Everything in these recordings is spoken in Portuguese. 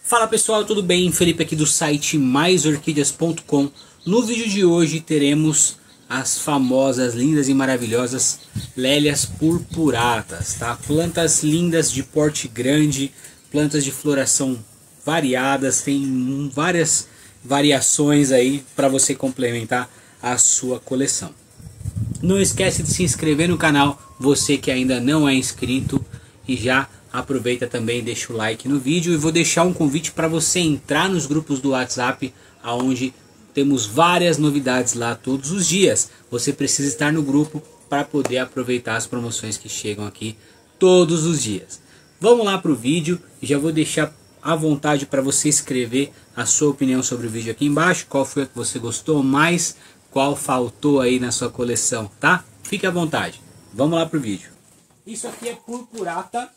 Fala pessoal, tudo bem? Felipe aqui do site maisorquídeas.com. No vídeo de hoje teremos as famosas, lindas e maravilhosas Lélias purpuratas, tá? Plantas lindas de porte grande, plantas de floração variadas, tem várias variações aí para você complementar a sua coleção. Não esquece de se inscrever no canal, você que ainda não é inscrito, e já aproveita também, deixa o like no vídeo. E vou deixar um convite para você entrar nos grupos do WhatsApp, onde temos várias novidades lá todos os dias. Você precisa estar no grupo para poder aproveitar as promoções que chegam aqui todos os dias. Vamos lá para o vídeo, já vou deixar à vontade para você escrever a sua opinião sobre o vídeo aqui embaixo. Qual foi a que você gostou mais, qual faltou aí na sua coleção, tá? Fique à vontade, vamos lá para o vídeo. Isso aqui é purpurata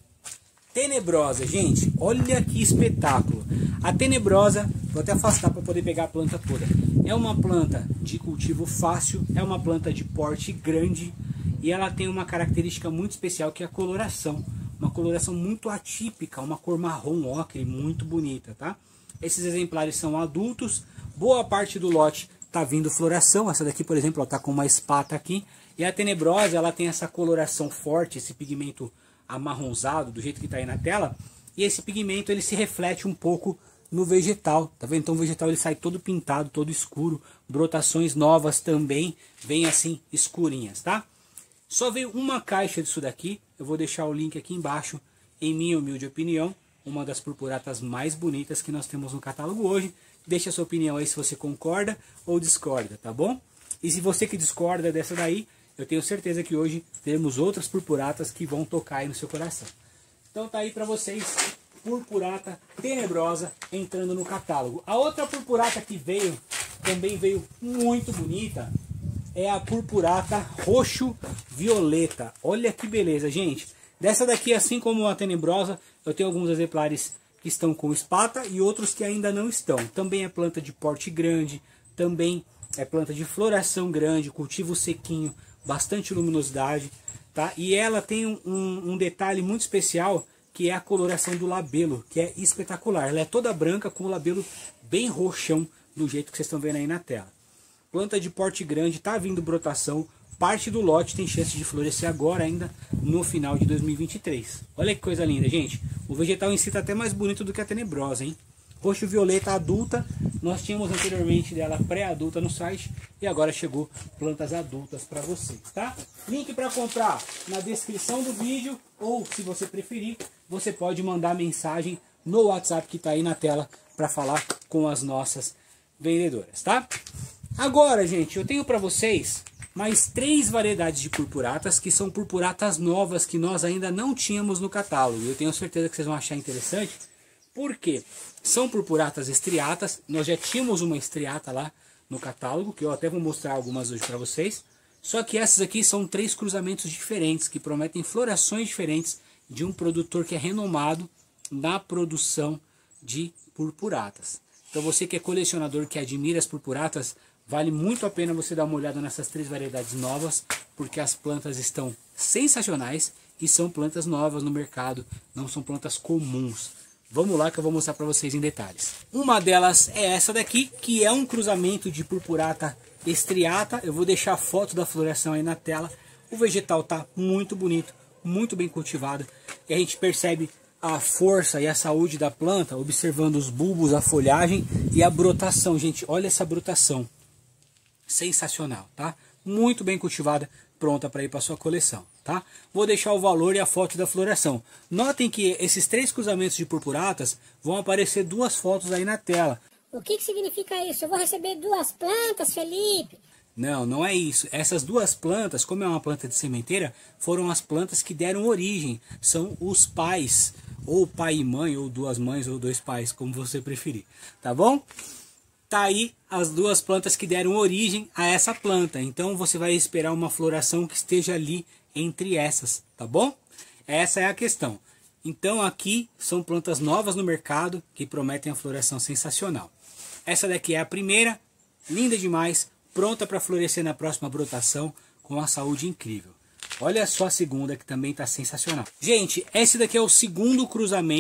tenebrosa, gente, olha que espetáculo. A tenebrosa, vou até afastar para poder pegar a planta toda. É uma planta de cultivo fácil, é uma planta de porte grande e ela tem uma característica muito especial, que é a coloração. Uma coloração muito atípica, uma cor marrom ocre, muito bonita, tá? Esses exemplares são adultos, boa parte do lote tá vindo floração. Essa daqui, por exemplo, está com uma espata aqui. E a tenebrosa, ela tem essa coloração forte, esse pigmento amarronzado, do jeito que está aí na tela. E esse pigmento, ele se reflete um pouco no vegetal, tá vendo? Então o vegetal ele sai todo pintado, todo escuro. Brotações novas também vêm assim escurinhas, tá? Só veio uma caixa disso daqui. Eu vou deixar o link aqui embaixo. Em minha humilde opinião, uma das purpuratas mais bonitas que nós temos no catálogo hoje. Deixa a sua opinião aí se você concorda ou discorda, tá bom? E se você que discorda dessa daí, eu tenho certeza que hoje teremos outras purpuratas que vão tocar aí no seu coração. Então tá aí para vocês, purpurata tenebrosa entrando no catálogo. A outra purpurata que veio, também veio muito bonita, é a purpurata roxo violeta. Olha que beleza, gente. Dessa daqui, assim como a tenebrosa, eu tenho alguns exemplares que estão com espata e outros que ainda não estão. Também é planta de porte grande, também é planta de floração grande, cultivo sequinho, bastante luminosidade, tá? E ela tem um detalhe muito especial, que é a coloração do labelo, que é espetacular. Ela é toda branca com o labelo bem roxão, do jeito que vocês estão vendo aí na tela. Planta de porte grande, tá vindo brotação. Parte do lote tem chance de florescer agora, ainda no final de 2023. Olha que coisa linda, gente. O vegetal em si tá até mais bonito do que a tenebrosa, hein? Roxo violeta adulta, nós tínhamos anteriormente dela pré-adulta no site e agora chegou plantas adultas para você, tá? Link para comprar na descrição do vídeo, ou se você preferir, você pode mandar mensagem no WhatsApp que está aí na tela para falar com as nossas vendedoras, tá? Agora, gente, eu tenho para vocês mais 3 variedades de purpuratas, que são purpuratas novas que nós ainda não tínhamos no catálogo. Eu tenho certeza que vocês vão achar interessante. Por quê? São purpuratas estriatas. Nós já tínhamos uma estriata lá no catálogo, que eu até vou mostrar algumas hoje para vocês. Só que essas aqui são 3 cruzamentos diferentes, que prometem florações diferentes, de um produtor que é renomado na produção de purpuratas. Então você que é colecionador, que admira as purpuratas, vale muito a pena você dar uma olhada nessas 3 variedades novas, porque as plantas estão sensacionais e são plantas novas no mercado, não são plantas comuns. Vamos lá que eu vou mostrar para vocês em detalhes. Uma delas é essa daqui, que é um cruzamento de purpurata estriata. Eu vou deixar a foto da floração aí na tela. O vegetal tá muito bonito, muito bem cultivado. E a gente percebe a força e a saúde da planta, observando os bulbos, a folhagem e a brotação. Gente, olha essa brotação. Sensacional, tá? Muito bem cultivada, pronta para ir para sua coleção, tá? Vou deixar o valor e a foto da floração. Notem que esses 3 cruzamentos de purpuratas vão aparecer 2 fotos aí na tela. O que significa isso? Eu vou receber 2 plantas, Felipe? Não, não é isso. Essas 2 plantas, como é uma planta de sementeira, foram as plantas que deram origem. São os pais, ou pai e mãe, ou 2 mães, ou 2 pais, como você preferir, tá bom? Tá aí as 2 plantas que deram origem a essa planta. Então você vai esperar uma floração que esteja ali entre essas, tá bom? Essa é a questão. Então aqui são plantas novas no mercado que prometem a floração sensacional. Essa daqui é a primeira, linda demais, pronta para florescer na próxima brotação com uma saúde incrível. Olha só a segunda, que também está sensacional. Gente, esse daqui é o segundo cruzamento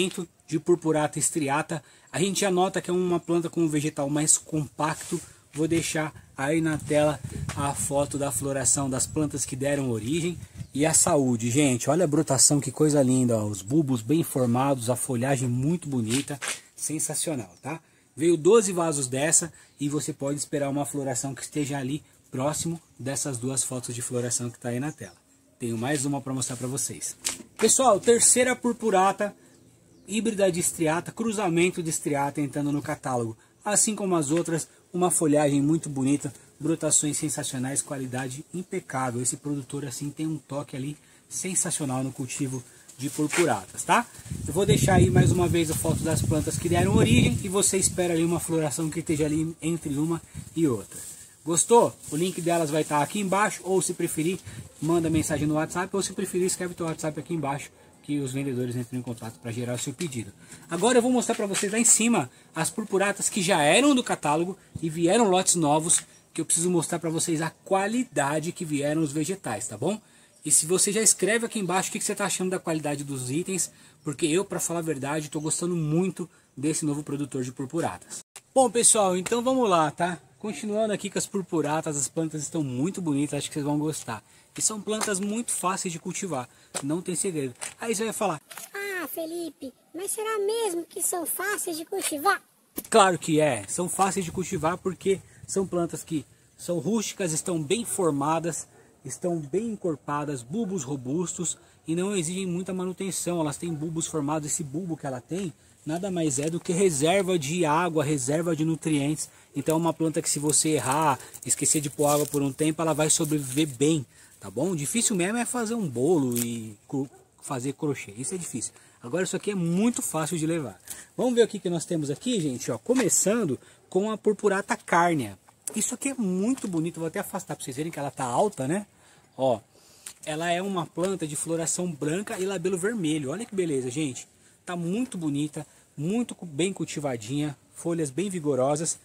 de purpurata striata. A gente já nota que é uma planta com um vegetal mais compacto. Vou deixar aí na tela a foto da floração das plantas que deram origem e a saúde, gente. Olha a brotação, que coisa linda, ó. Os bulbos bem formados, a folhagem muito bonita, sensacional, tá? Veio 12 vasos dessa e você pode esperar uma floração que esteja ali próximo dessas duas fotos de floração que está aí na tela. Tenho mais uma para mostrar para vocês. Pessoal, terceira purpurata, híbrida de striata, cruzamento de striata entrando no catálogo. Assim como as outras, uma folhagem muito bonita, brotações sensacionais, qualidade impecável. Esse produtor assim tem um toque ali sensacional no cultivo de purpuratas, tá? Eu vou deixar aí mais uma vez a foto das plantas que deram origem e você espera ali uma floração que esteja ali entre uma e outra. Gostou? O link delas vai estar aqui embaixo, ou se preferir, manda mensagem no WhatsApp, ou se preferir, escreve teu WhatsApp aqui embaixo, que os vendedores entram em contato para gerar o seu pedido. Agora eu vou mostrar para vocês lá em cima as purpuratas que já eram do catálogo e vieram lotes novos, que eu preciso mostrar para vocês a qualidade que vieram os vegetais, tá bom? E se você já escreve aqui embaixo o que você está achando da qualidade dos itens, porque eu, para falar a verdade, estou gostando muito desse novo produtor de purpuratas. Bom, pessoal, então vamos lá, tá? Continuando aqui com as purpuratas, as plantas estão muito bonitas, acho que vocês vão gostar. E são plantas muito fáceis de cultivar, não tem segredo. Aí você vai falar: Ah, Felipe, mas será mesmo que são fáceis de cultivar? claro que é, são fáceis de cultivar porque são plantas que são rústicas, estão bem formadas, estão bem encorpadas, bulbos robustos e não exigem muita manutenção. Elas têm bulbos formados, esse bulbo que ela tem nada mais é do que reserva de água, reserva de nutrientes. Então é uma planta que, se você errar, esquecer de pôr água por um tempo, ela vai sobreviver bem, tá bom? Difícil mesmo é fazer um bolo e fazer crochê, isso é difícil. Agora isso aqui é muito fácil de levar. Vamos ver o que nós temos aqui, gente, ó, começando com a purpurata carnea. Isso aqui é muito bonito, vou até afastar para vocês verem que ela tá alta, né? Ó, ela é uma planta de floração branca e labelo vermelho. Olha que beleza, gente. Tá muito bonita, muito bem cultivadinha, folhas bem vigorosas,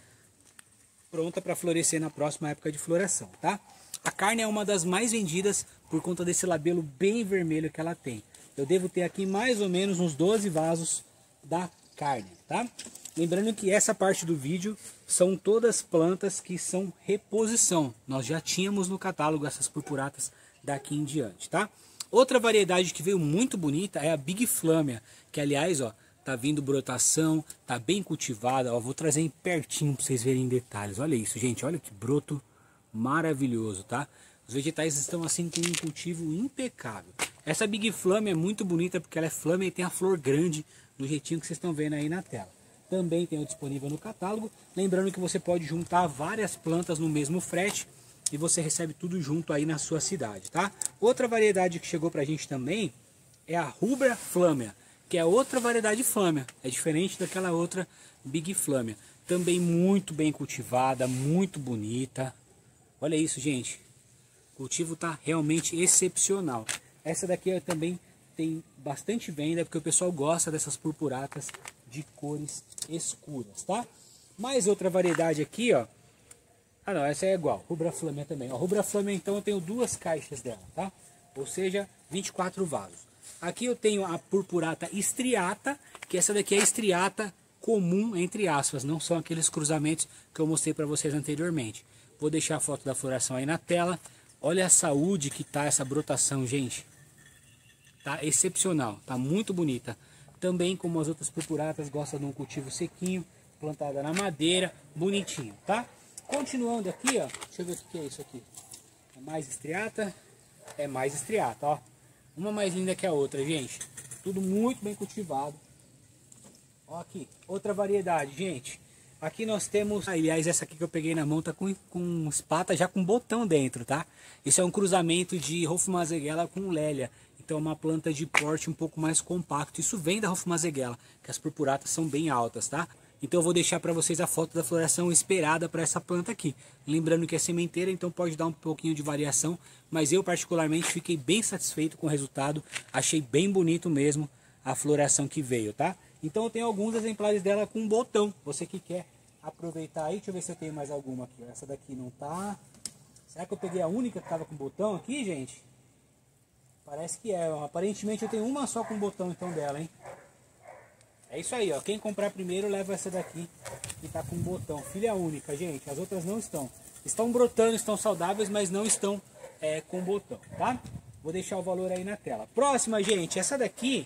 pronta para florescer na próxima época de floração, tá? A carne é uma das mais vendidas por conta desse labelo bem vermelho que ela tem. Eu devo ter aqui mais ou menos uns 12 vasos da carne, tá? Lembrando que essa parte do vídeo são todas plantas que são reposição. Nós já tínhamos no catálogo essas purpuratas daqui em diante, tá? Outra variedade que veio muito bonita é a Big Flamea, que aliás, ó, tá vindo brotação, tá bem cultivada, ó, vou trazer em pertinho para vocês verem em detalhes. Olha isso, gente, olha que broto maravilhoso, tá? Os vegetais estão assim com um cultivo impecável. Essa Big Flamea é muito bonita porque ela é flâmea e tem a flor grande do jeitinho que vocês estão vendo aí na tela. Também tem o disponível no catálogo, lembrando que você pode juntar várias plantas no mesmo frete e você recebe tudo junto aí na sua cidade, tá? Outra variedade que chegou pra gente também é a Rubra Flamea, que é outra variedade flâmea, é diferente daquela outra Big Flamea. Também muito bem cultivada, muito bonita. Olha isso, gente. O cultivo tá realmente excepcional. Essa daqui também tem bastante venda, porque o pessoal gosta dessas purpuratas de cores escuras, tá? Mais outra variedade aqui, ó. Ah não, essa é igual, Rubra Flamea também. Ó, Rubra Flamea, então eu tenho duas caixas dela, tá? Ou seja, 24 vasos. Aqui eu tenho a purpurata striata, que essa daqui é a striata comum, entre aspas, não são aqueles cruzamentos que eu mostrei para vocês anteriormente. Vou deixar a foto da floração aí na tela. Olha a saúde que tá essa brotação, gente. Tá excepcional, tá muito bonita. Também, como as outras purpuratas, gosta de um cultivo sequinho, plantada na madeira, bonitinho, tá? Continuando aqui, ó, deixa eu ver o que é isso aqui. É mais striata? É mais striata, ó. Uma mais linda que a outra, gente. Tudo muito bem cultivado. Ó aqui, outra variedade, gente. Aqui nós temos, aliás, essa aqui que eu peguei na mão tá com espata já com botão dentro, tá? Isso é um cruzamento de Hofmazegela com Lélia. Então é uma planta de porte um pouco mais compacto. Isso vem da Hofmazegela, que as purpuratas são bem altas, tá? Então eu vou deixar para vocês a foto da floração esperada para essa planta aqui. Lembrando que é sementeira, então pode dar um pouquinho de variação. Mas eu particularmente fiquei bem satisfeito com o resultado. Achei bem bonito mesmo a floração que veio, tá? Então eu tenho alguns exemplares dela com botão. Você que quer aproveitar aí, deixa eu ver se eu tenho mais alguma aqui. Essa daqui não tá. Será que eu peguei a única que tava com botão aqui, gente? Parece que é. Aparentemente eu tenho uma só com botão então dela, hein? É isso aí, ó. Quem comprar primeiro leva essa daqui que tá com botão. Filha única, gente. As outras não estão. Estão brotando, estão saudáveis, mas não estão com botão, tá? Vou deixar o valor aí na tela. Próxima, gente. Essa daqui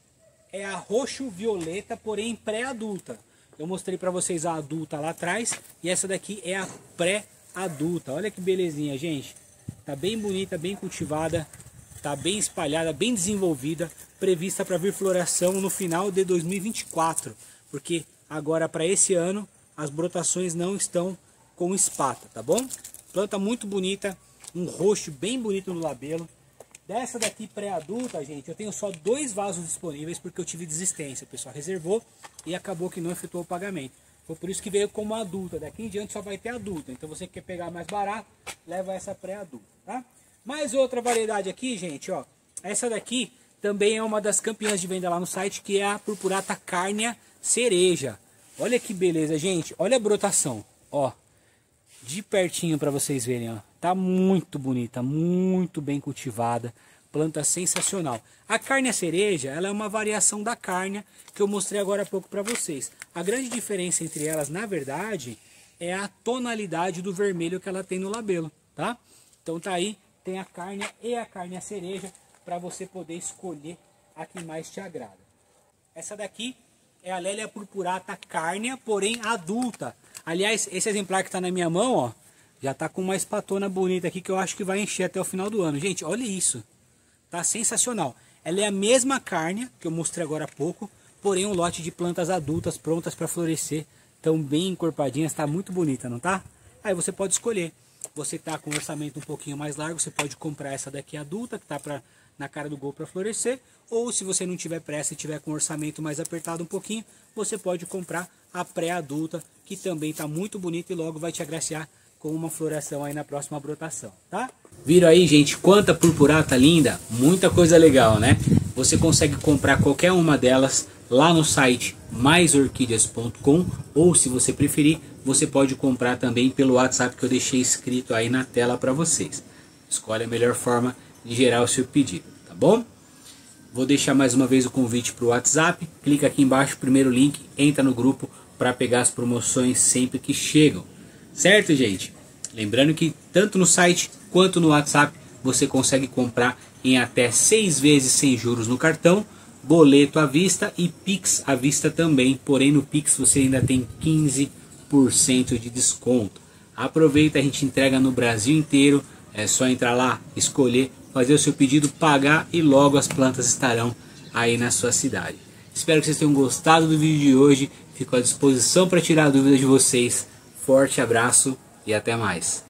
é a roxo-violeta, porém pré-adulta. Eu mostrei pra vocês a adulta lá atrás. E essa daqui é a pré-adulta. Olha que belezinha, gente. Tá bem bonita, bem cultivada. Tá bem espalhada, bem desenvolvida, prevista para vir floração no final de 2024, porque agora para esse ano as brotações não estão com espata, tá bom? Planta muito bonita, um roxo bem bonito no labelo. Dessa daqui pré-adulta, gente, eu tenho só 2 vasos disponíveis porque eu tive desistência, o pessoal reservou e acabou que não efetuou o pagamento. Foi por isso que veio como adulta, daqui em diante só vai ter adulta, então você que quer pegar mais barato, leva essa pré-adulta, tá? Mais outra variedade aqui, gente, ó. Essa daqui também é uma das campeãs de venda lá no site, que é a Purpurata Carnea Cereja. Olha que beleza, gente. Olha a brotação, ó. De pertinho para vocês verem, ó. Tá muito bonita, muito bem cultivada. Planta sensacional. A Carnea Cereja, ela é uma variação da Carnea que eu mostrei agora há pouco para vocês. A grande diferença entre elas, na verdade, é a tonalidade do vermelho que ela tem no labelo, tá? Então tá aí. Tem a Carnea e a Carnea Cereja para você poder escolher a que mais te agrada. Essa daqui é a Lélia Purpurata Carnea, porém adulta. Aliás, esse exemplar que está na minha mão, ó, já está com uma espatona bonita aqui que eu acho que vai encher até o final do ano. Gente, olha isso. Tá sensacional. Ela é a mesma Carnea que eu mostrei agora há pouco, porém um lote de plantas adultas prontas para florescer. Estão bem encorpadinhas, está muito bonita, não tá? Aí você pode escolher. Você está com um orçamento um pouquinho mais largo, você pode comprar essa daqui adulta, que está na cara do gol para florescer. Ou se você não tiver pressa e tiver com um orçamento mais apertado um pouquinho, você pode comprar a pré-adulta, que também está muito bonita e logo vai te agraciar com uma floração aí na próxima brotação, tá? Viram aí, gente, quanta purpurata linda? Muita coisa legal, né? Você consegue comprar qualquer uma delas lá no site maisorquídeas.com, ou se você preferir, você pode comprar também pelo WhatsApp que eu deixei escrito aí na tela para vocês. Escolhe a melhor forma de gerar o seu pedido, tá bom? Vou deixar mais uma vez o convite para o WhatsApp. Clica aqui embaixo, primeiro link, entra no grupo para pegar as promoções sempre que chegam. Certo, gente? Lembrando que tanto no site quanto no WhatsApp você consegue comprar em até 6 vezes sem juros no cartão, boleto à vista e Pix à vista também. Porém no Pix você ainda tem 15% de desconto. Aproveita, a gente entrega no Brasil inteiro. É só entrar lá, escolher, fazer o seu pedido, pagar e logo as plantas estarão aí na sua cidade. Espero que vocês tenham gostado do vídeo de hoje. Fico à disposição para tirar dúvidas de vocês. Forte abraço e até mais.